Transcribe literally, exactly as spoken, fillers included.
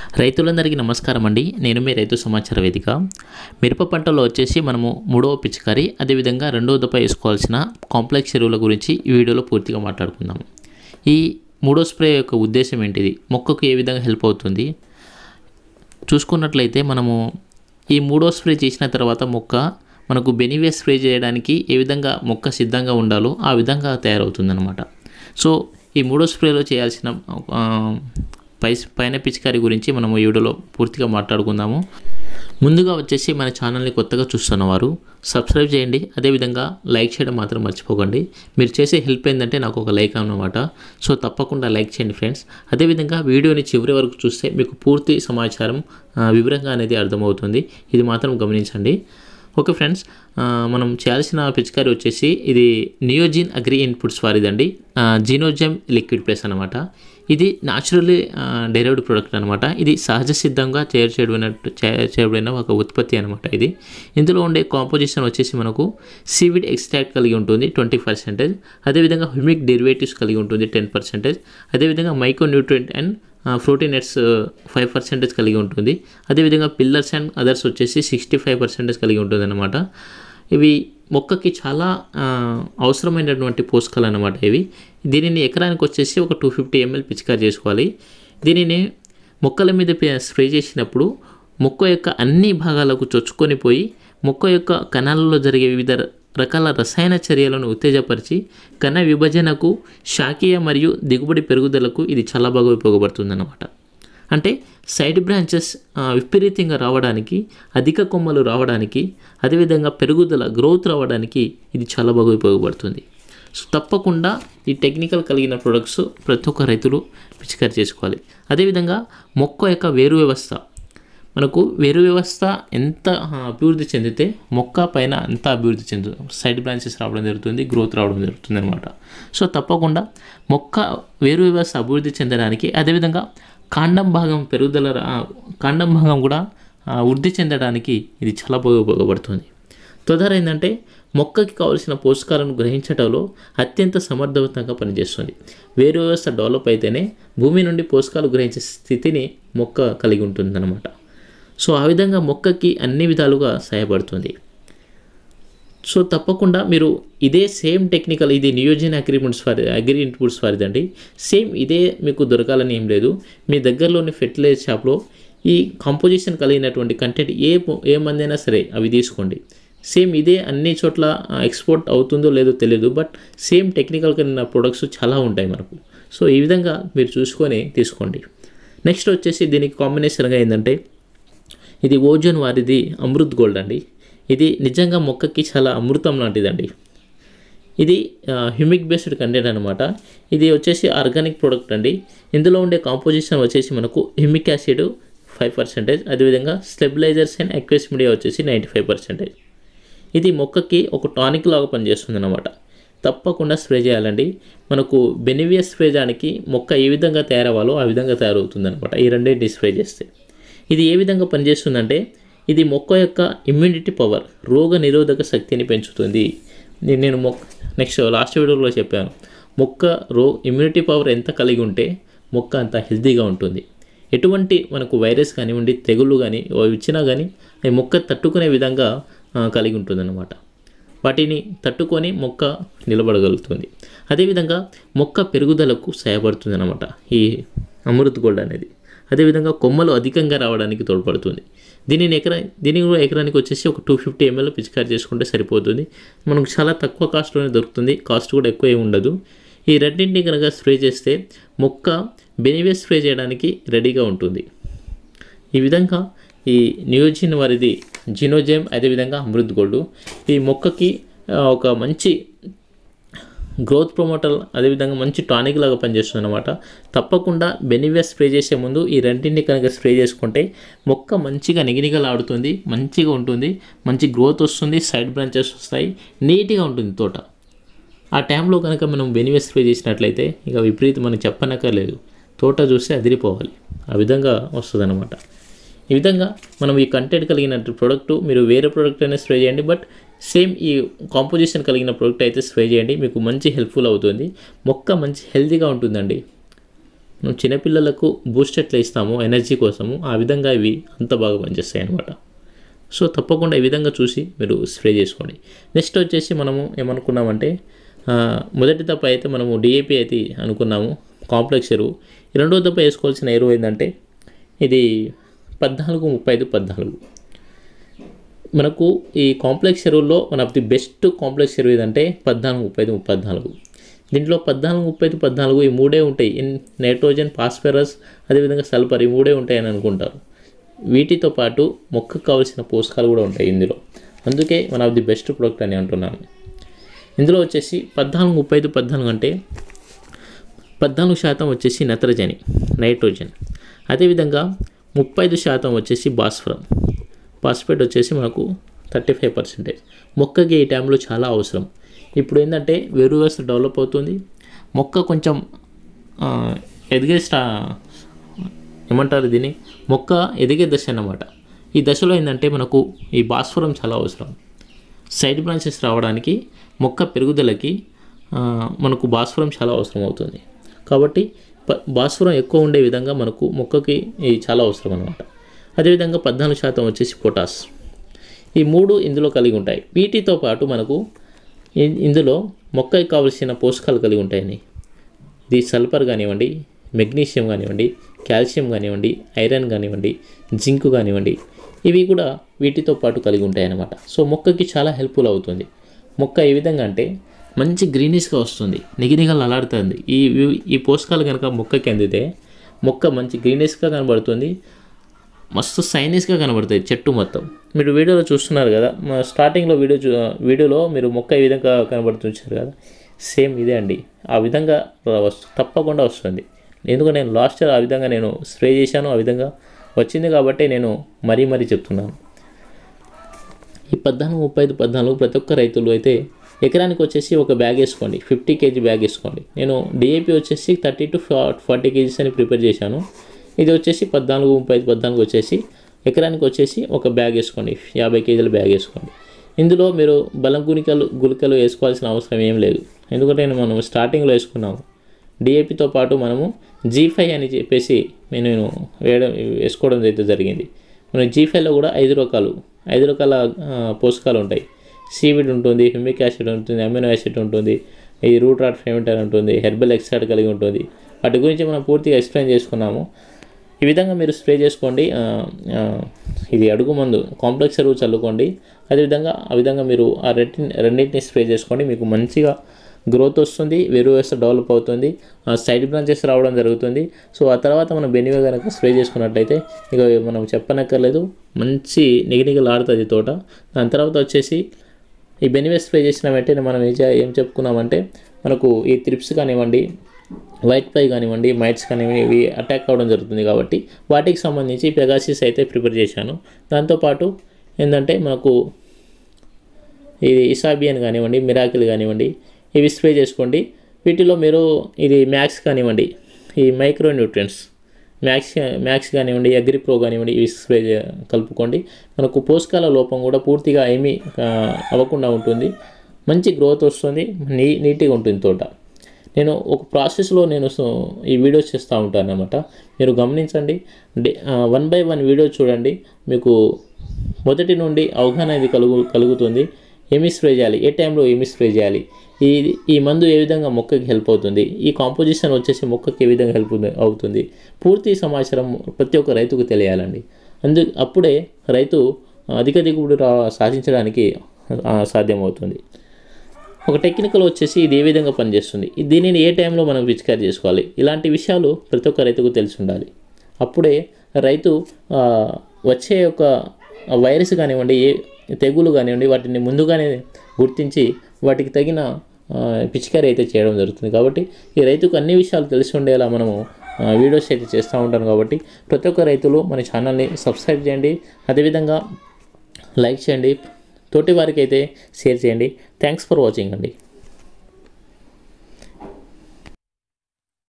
రైతులందరికీ నమస్కారం అండి. నేను మీ రైతు సమాచార వేదిక. మిరప పంటలో వచ్చేసి మనము మూడవ పిచికారి అదేవిధంగా రెండవ దఫ వేసుకోవాల్సిన కాంప్లెక్స్ ఎరువుల గురించి ఈ వీడియోలో పూర్తిగా మాట్లాడుకుందాం. ఈ మూడో స్ప్రే యొక్క ఉద్దేశం ఏంటిది, మొక్కకు ఏ విధంగా హెల్ప్ అవుతుంది చూసుకున్నట్లయితే, మనము ఈ మూడో స్ప్రే చేసిన తర్వాత మొక్క మనకు బెనివే స్ప్రే చేయడానికి ఏ విధంగా మొక్క సిద్ధంగా ఉండాలో ఆ విధంగా తయారవుతుందన్నమాట. సో ఈ మూడో స్ప్రేలో చేయాల్సిన పై పైన పిచికారి గురించి మనము ఈ వీడియోలో పూర్తిగా మాట్లాడుకుందాము. ముందుగా వచ్చేసి మన ఛానల్ని కొత్తగా చూస్తున్న వారు సబ్స్క్రైబ్ చేయండి, అదేవిధంగా లైక్ చేయడం మాత్రం మర్చిపోకండి. మీరు చేసే హెల్ప్ ఏంటంటే నాకు ఒక లైక్ అన్నమాట. సో తప్పకుండా లైక్ చేయండి ఫ్రెండ్స్. అదేవిధంగా వీడియోని చివరి వరకు చూస్తే మీకు పూర్తి సమాచారం వివరంగా అనేది అర్థమవుతుంది, ఇది మాత్రం గమనించండి. ఓకే ఫ్రెండ్స్, మనం చేయాల్సిన పిచికారి వచ్చేసి ఇది నియోజిన్ అగ్రి ఇన్పుట్స్ వారిదండి, జీనోజెమ్ లిక్విడ్ ప్లస్ అనమాట. ఇది న్యాచురల్లీ డెరైవ్డ్ ప్రోడక్ట్ అనమాట. ఇది సహజ సిద్ధంగా తయారు చేయబడిన చేయబడిన ఒక ఉత్పత్తి అనమాట. ఇది ఇందులో ఉండే కాంపోజిషన్ వచ్చేసి మనకు సీవిడ్ ఎక్స్ట్రాక్ట్ కలిగి ఉంటుంది ట్వంటీ పర్సెంటేజ్, అదేవిధంగా హ్యూమిక్ డెరివేటివ్స్ కలిగి ఉంటుంది టెన్ పర్సెంటేజ్, అదేవిధంగా micro nutrient and proteinates five percentage కలిగి ఉంటుంది. అదేవిధంగా పిల్లర్స్ అండ్ అదర్స్ వచ్చేసి సిక్స్టీ ఫైవ్ పర్సెంటేజ్ కలిగి ఉంటుంది అనమాట. ఇవి మొక్కకి చాలా అవసరమైనటువంటి పోషకాలు అన్నమాట ఇవి. దీనిని ఎకరానికి వచ్చేసి ఒక టూ ఫిఫ్టీ ఎంఎల్ పిచికారి చేసుకోవాలి. దీనిని మొక్కల మీద స్ప్రే చేసినప్పుడు మొక్క యొక్క అన్ని భాగాలకు చొచ్చుకొని పోయి మొక్క యొక్క కణాలలో జరిగే వివిధ రకాల రసాయన చర్యలను ఉత్తేజపరిచి కణ విభజనకు, శాఖీయ మరియు దిగుబడి పెరుగుదలకు ఇది చాలా బాగా ఉపయోగపడుతుంది అన్నమాట. అంటే సైడ్ బ్రాంచెస్ విపరీతంగా రావడానికి, అధిక కొమ్మలు రావడానికి, అదేవిధంగా పెరుగుదల గ్రోత్ రావడానికి ఇది చాలా బాగా ఉపయోగపడుతుంది. సో తప్పకుండా ఈ టెక్నికల్ కలిగిన ప్రొడక్ట్స్ ప్రతి ఒక్క రైతులు పిచికారి చేసుకోవాలి. అదేవిధంగా మొక్క యొక్క వేరు వ్యవస్థ, మనకు వేరు వ్యవస్థ ఎంత అభివృద్ధి చెందితే మొక్క పైన అంత అభివృద్ధి చెందుతుంది, సైడ్ బ్రాంచెస్ రావడం జరుగుతుంది, గ్రోత్ రావడం జరుగుతుంది అనమాట. సో తప్పకుండా మొక్క వేరు వ్యవస్థ అభివృద్ధి చెందడానికి, అదేవిధంగా కాండం భాగం పెరుగుదల కాండం భాగం కూడా వృద్ధి చెందడానికి ఇది చాలా బాగా ఉపయోగపడుతుంది. తొదర ఏంటంటే మొక్కకి కావలసిన పోషకాలను గ్రహించడంలో అత్యంత సమర్థవంతంగా పనిచేస్తుంది. వేరు వ్యవస్థ డెవలప్ అయితేనే భూమి నుండి పోషకాలు గ్రహించే స్థితిని మొక్క కలిగి ఉంటుందన్నమాట. సో ఆ విధంగా మొక్కకి అన్ని విధాలుగా సహాయపడుతుంది. సో తప్పకుండా మీరు ఇదే సేమ్ టెక్నికల్, ఇది నియోజిన్ అగ్రి ఇన్పుట్స్ వారి అగ్రి ఇన్పుట్స్ వారిదండి. సేమ్ ఇదే మీకు దొరకాలని ఏం లేదు. మీ దగ్గరలోని ఫెర్టిలైజర్ షాప్లో ఈ కాంపోజిషన్ కలిగినటువంటి కంటెంట్ ఏ ఏ మందైనా సరే అవి తీసుకోండి. సేమ్ ఇదే అన్ని చోట్ల ఎక్స్పోర్ట్ అవుతుందో లేదో తెలియదు, బట్ సేమ్ టెక్నికల్ కలిగిన ప్రొడక్ట్స్ చాలా ఉంటాయి మనకు. సో ఈ విధంగా మీరు చూసుకొని తీసుకోండి. నెక్స్ట్ వచ్చేసి దీనికి కాంబినేషన్గా ఏంటంటే ఇది ఓజోన్ వారిది అమృత్ గోల్డ్ అండి. ఇది నిజంగా మొక్కకి చాలా అమృతం లాంటిదండి. ఇది హ్యూమిక్ బేస్డ్ కంటెంట్ అనమాట. ఇది వచ్చేసి ఆర్గానిక్ ప్రోడక్ట్ అండి. ఇందులో ఉండే కాంపోజిషన్ వచ్చేసి మనకు హ్యూమిక్ యాసిడ్ ఫైవ్ పర్సెంటేజ్, అదేవిధంగా స్టెబిలైజర్స్ అండ్ అక్వేస్ మీడియా వచ్చేసి నైంటీ ఫైవ్ పర్సెంటేజ్. ఇది మొక్కకి ఒక టానిక్ లాగా పనిచేస్తుంది అనమాట. తప్పకుండా స్ప్రే చేయాలండి. మనకు బెనివియా స్ప్రే చేయడానికి మొక్క ఏ విధంగా తయారవ్వాలో ఆ విధంగా తయారవుతుంది అనమాట ఈ రెండింటిని స్ప్రే చేస్తే. ఇది ఏ విధంగా పనిచేస్తుందంటే, ఇది మొక్క యొక్క ఇమ్యూనిటీ పవర్, రోగ నిరోధక శక్తిని పెంచుతుంది. నేను మొక్క నెక్స్ట్ లాస్ట్ వీడియోలో చెప్పాను, మొక్క రో ఇమ్యూనిటీ పవర్ ఎంత కలిగి ఉంటే మొక్క అంత హెల్తీగా ఉంటుంది. ఎటువంటి మనకు వైరస్ కానివ్వండి, తెగుళ్ళు కానీ ఇచ్చినా కానీ ఈ మొక్క తట్టుకునే విధంగా కలిగి ఉంటుందన్నమాట. వాటిని తట్టుకొని మొక్క నిలబడగలుగుతుంది. అదేవిధంగా మొక్క పెరుగుదలకు సహాయపడుతుంది అన్నమాట ఈ అమృత్ గోల్డ్ అనేది. అదేవిధంగా కొమ్మలు అధికంగా రావడానికి తోడ్పడుతుంది. దీనిని ఎకరా దీని కూడా ఎకరానికి వచ్చేసి ఒక టూ ఫిఫ్టీ ఎంఎల్ పిచికారి చేసుకుంటే సరిపోతుంది. మనకు చాలా తక్కువ కాస్ట్లోనే దొరుకుతుంది, కాస్ట్ కూడా ఎక్కువ ఏమి ఉండదు. ఈ రెండింటిని కనుక స్ప్రే చేస్తే మొక్క బెనివే స్ప్రే చేయడానికి రెడీగా ఉంటుంది. ఈ విధంగా ఈ నియోజిన్ వారిది జీనోజెమ్, అదేవిధంగా అమృత్ గోల్డ్ ఈ మొక్కకి ఒక మంచి గ్రోత్ ప్రమోటర్, అదేవిధంగా మంచి టానిక్ లాగా పనిచేస్తుంది అనమాట. తప్పకుండా బెనివియా స్ప్రే చేసే ముందు ఈ రెండింటిని కనుక స్ప్రే చేసుకుంటే మొక్క మంచిగా నిగనిగలాడుతుంది, మంచిగా ఉంటుంది, మంచి గ్రోత్ వస్తుంది, సైడ్ బ్రాంచెస్ వస్తాయి, నీట్గా ఉంటుంది తోట. ఆ టైంలో కనుక మనం బెనివియా స్ప్రే చేసినట్లయితే ఇక విపరీతం మనం చెప్పనక్కర్లేదు, తోట చూస్తే అదిరిపోవాలి, ఆ విధంగా వస్తుంది అనమాట. ఈ విధంగా మనం ఈ కంటెంట్ కలిగిన ప్రోడక్ట్ మీరు వేరే ప్రోడక్ట్ అయినా స్ప్రే చేయండి, బట్ సేమ్ ఈ కాంపోజిషన్ కలిగిన ప్రోడక్ట్ అయితే స్ప్రే చేయండి, మీకు మంచి హెల్ప్ఫుల్ అవుతుంది. మొక్క మంచి హెల్తీగా ఉంటుందండి. మనం చిన్నపిల్లలకు బూస్ట్ ఎట్లా ఇస్తామో ఎనర్జీ కోసము ఆ విధంగా ఇవి అంత బాగా పనిచేస్తాయి అన్నమాట. సో తప్పకుండా ఈ విధంగా చూసి మీరు స్ప్రే చేసుకోండి. నెక్స్ట్ వచ్చేసి మనము ఏమనుకున్నామంటే మొదటి దప్ప అయితే మనము డిఏపి అయితే అనుకున్నాము, కాంప్లెక్స్ ఎరువు. రెండో దప్ప వేసుకోవాల్సిన ఎరువు ఏంటంటే ఇది పద్నాలుగు ముప్పై ఐదు పద్నాలుగు. మనకు ఈ కాంప్లెక్స్ ఎరువుల్లో one of the best complex ఎరువు ఏదంటే పద్నాలుగు ముప్పై ఐదు పద్నాలుగు. దీంట్లో పద్నాలుగు ముప్పై ఐదు పద్నాలుగు ఈ మూడే ఉంటాయి. ఇన్ నైట్రోజన్, ఫాస్ఫరస్, అదేవిధంగా సల్ఫర్ ఈ మూడే ఉంటాయని అనుకుంటారు. వీటితో పాటు మొక్కకు కావాల్సిన పోషకాలు కూడా ఉంటాయి ఇందులో. అందుకే one of the best product అని అంటున్నాను. ఇందులో వచ్చేసి పద్నాలుగు ముప్పై ఐదు పద్నాలుగు అంటే పద్నాలుగు శాతం వచ్చేసి నత్రజని, నైట్రోజన్, అదేవిధంగా ముప్పై ఐదు శాతం వచ్చేసి భాస్వరం, ఫాస్ఫేట్ వచ్చేసి మనకు థర్టీ ఫైవ్ పర్సెంటేజ్. మొక్కకి ఈ టైంలో చాలా అవసరం. ఇప్పుడు ఏంటంటే వేరు వ్యవస్థ డెవలప్ అవుతుంది, మొక్క కొంచెం ఎదిగే స్టా ఏమంటారు దీన్ని మొక్క ఎదిగే దశ అన్నమాట. ఈ దశలో ఏంటంటే మనకు ఈ భాస్వరం చాలా అవసరం. సైడ్ బ్రాంచెస్ రావడానికి, మొక్క పెరుగుదలకి మనకు భాస్వరం చాలా అవసరం అవుతుంది. కాబట్టి భాస్వరం ఎక్కువ ఉండే విధంగా మనకు మొక్కకి ఇది చాలా అవసరం అన్నమాట. అదేవిధంగా పద్నాలుగు శాతం వచ్చేసి పొటాస్. ఈ మూడు ఇందులో కలిగి ఉంటాయి. వీటితో పాటు మనకు ఇందులో మొక్కకి కావలసిన పోషకాలు కలిగి ఉంటాయని ఇది సల్ఫర్ కానివ్వండి, మెగ్నీషియం కానివ్వండి, కాల్షియం కానివ్వండి, ఐరన్ కానివ్వండి, జింక్ కానివ్వండి, ఇవి కూడా వీటితో పాటు కలిగి ఉంటాయి అన్నమాట. సో మొక్కకి చాలా హెల్ప్ఫుల్ అవుతుంది. మొక్క ఏ విధంగా అంటే మంచి గ్రీనిష్గా వస్తుంది, నిగినిగలు అలాడుతుంది. ఈ ఈ పోషకాలు కనుక మొక్కకి అందితే మొక్క మంచి గ్రీనిష్గా కనబడుతుంది, మస్తు సైనిష్గా కనబడుతుంది చెట్టు మొత్తం. మీరు వీడియోలో చూస్తున్నారు కదా, మా స్టార్టింగ్లో వీడియో వీడియోలో మీరు మొక్క ఈ విధంగా కనబడుతుంటారు కదా, సేమ్ ఇదే అండి. ఆ విధంగా తప్పకుండా వస్తుంది. ఎందుకంటే నేను లాస్ట్ ఇయర్ ఆ విధంగా నేను స్ప్రే చేశాను, ఆ విధంగా వచ్చింది కాబట్టి నేను మరీ మరీ చెప్తున్నాను. ఈ పద్నాలుగు ముప్పై ఐదు పద్నాలుగు ప్రతి ఒక్క రైతులు అయితే ఎకరానికి వచ్చేసి ఒక బ్యాగ్ వేసుకోండి, ఫిఫ్టీ కేజీ బ్యాగ్ వేసుకోండి. నేను డిఏపి వచ్చేసి థర్టీ టు ఫార్టీ కేజీస్ అని ప్రిపేర్ చేశాను. ఇది వచ్చేసి పద్నాలుగు ముప్పై ఐదు పద్నాలుగు వచ్చేసి ఎకరానికి వచ్చేసి ఒక బ్యాగ్ వేసుకోండి, యాభై కేజీల బ్యాగ్ వేసుకోండి. ఇందులో మీరు బలం గుణికలు గుళికలు వేసుకోవాల్సిన అవసరం ఏం లేదు. ఎందుకంటే మనం స్టార్టింగ్లో వేసుకున్నాము. డిఏపితో పాటు మనము జీ ఫైవ్ అని చెప్పేసి నేను వేయడం వేసుకోవడం అయితే జరిగింది. మన జీ ఫైవ్లో కూడా ఐదు రకాలు ఐదు రకాల పోషకాలు ఉంటాయి. సీవిడ్ ఉంటుంది, హ్యూమిక్ యాసిడ్ ఉంటుంది, అమినో యాసిడ్ ఉంటుంది, ఈ రూట్ రాట్ ఫెర్మెంటర్ ఉంటుంది, హెర్బల్ ఎక్స్ట్రాక్ట్ కలిగి ఉంటుంది. వాటి గురించి మనం పూర్తిగా ఎక్స్ప్లెయిన్ చేసుకున్నాము. ఈ విధంగా మీరు స్ప్రే చేసుకోండి. ఇది అడుగు మందు కాంప్లెక్స్ ఎరువు చల్లుకోండి. అదేవిధంగా ఆ విధంగా మీరు ఆ రెండి రెండింటిని స్ప్రే చేసుకోండి. మీకు మంచిగా గ్రోత్ వస్తుంది, వేరు వ్యవస్థ డెవలప్ అవుతుంది, సైడ్ బ్రాంచెస్ రావడం జరుగుతుంది. సో ఆ తర్వాత మనం బెనివే కనుక స్ప్రే చేసుకున్నట్లయితే ఇక మనం చెప్పనక్కర్లేదు, మంచి నిగనిగలు ఆడుతుంది తోట. దాని తర్వాత వచ్చేసి ఈ బెనివే స్ప్రే చేసిన వెంటనే మనం ఏం ఏం చెప్పుకున్నామంటే మనకు ఈ త్రిప్స్ కానివ్వండి, వైట్ ఫ్లై కానివ్వండి, మైట్స్ కానివ్వండి, ఇవి అటాక్ అవ్వడం జరుగుతుంది. కాబట్టి వాటికి సంబంధించి పెగాసిస్ అయితే ప్రిపేర్ చేశాను. దాంతోపాటు ఏంటంటే మనకు ఇది ఇసాబియన్ కానివ్వండి, మిరాకిల్ కానివ్వండి, ఇవి స్ప్రే చేసుకోండి. వీటిలో మీరు ఇది మ్యాక్స్ కానివ్వండి, ఈ మైక్రో న్యూట్రియన్స్ మ్యాక్స్ మ్యాక్స్ కానివ్వండి, అగ్రి ప్రో కానివ్వండి, ఇవి స్ప్రే కలుపుకోండి. మనకు పోషకాల లోపం కూడా పూర్తిగా ఏమీ అవ్వకుండా ఉంటుంది, మంచి గ్రోత్ వస్తుంది, నీ నీట్గా ఉంటుంది తోట. నేను ఒక ప్రాసెస్లో నేను ఈ వీడియోస్ చేస్తూ ఉంటాను అన్నమాట. మీరు గమనించండి, వన్ బై వన్ వీడియో చూడండి, మీకు మొదటి నుండి అవగాహన అనేది కలుగు కలుగుతుంది ఏమి స్ప్రే చేయాలి, ఏ టైంలో ఏమి స్ప్రే చేయాలి, ఈ ఈ మందు ఏ విధంగా మొక్కకి హెల్ప్ అవుతుంది, ఈ కాంపోజిషన్ వచ్చేసి మొక్కకి ఏ విధంగా హెల్ప్ అవుతుంది, పూర్తి సమాచారం ప్రతి ఒక్క రైతుకు తెలియాలండి. అందు అప్పుడే రైతు అధిక దిగుబడి రా సాధించడానికి సాధ్యమవుతుంది. ఒక టెక్నికల్ వచ్చేసి ఇది ఏ విధంగా పనిచేస్తుంది, దీనిని ఏ టైంలో మనం పిచికారీ చేసుకోవాలి, ఇలాంటి విషయాలు ప్రతి ఒక్క రైతుకు తెలిసి ఉండాలి. అప్పుడే రైతు వచ్చే ఒక వైరస్ కానివ్వండి, ఏ తెగులు కానివ్వండి, వాటిని ముందుగానే గుర్తించి వాటికి తగిన పిచికారీ అయితే చేయడం జరుగుతుంది. కాబట్టి ఈ రైతుకు అన్ని విషయాలు తెలిసి ఉండేలా మనము వీడియోస్ అయితే చేస్తూ ఉంటాను. కాబట్టి ప్రతి ఒక్క రైతులు మన ఛానల్ని సబ్స్క్రైబ్ చేయండి, అదేవిధంగా లైక్ చేయండి, తోటి వారికి అయితే షేర్ చేయండి. థ్యాంక్స్ ఫర్ వాచింగ్ అండి.